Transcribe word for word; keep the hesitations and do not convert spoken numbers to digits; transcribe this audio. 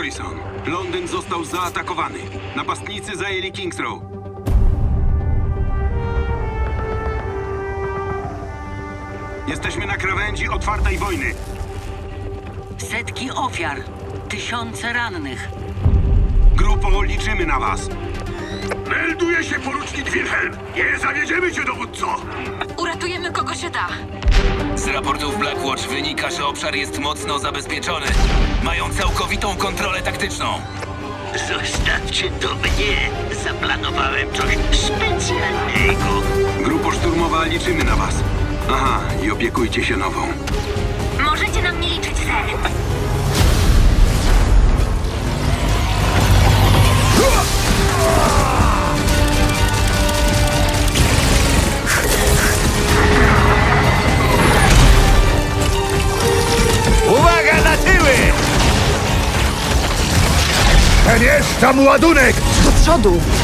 Harrison. Londyn został zaatakowany. Napastnicy zajęli King's Row. Jesteśmy na krawędzi otwartej wojny. Setki ofiar. Tysiące rannych. Grupo, liczymy na was. Melduje się porucznik Wilhelm. Nie zawiedziemy cię, dowódco. Uratujemy kogo się da. Z raportów Blackwatch wynika, że obszar jest mocno zabezpieczony. Mają całkowitą kontrolę taktyczną. Zostawcie to mnie. Zaplanowałem coś specjalnego. Grupo szturmowa, liczymy na was. Aha, i opiekujcie się nową. Możecie na mnie liczyć, ser. Uwaga na tyły! Ten jest tam ładunek! Do przodu!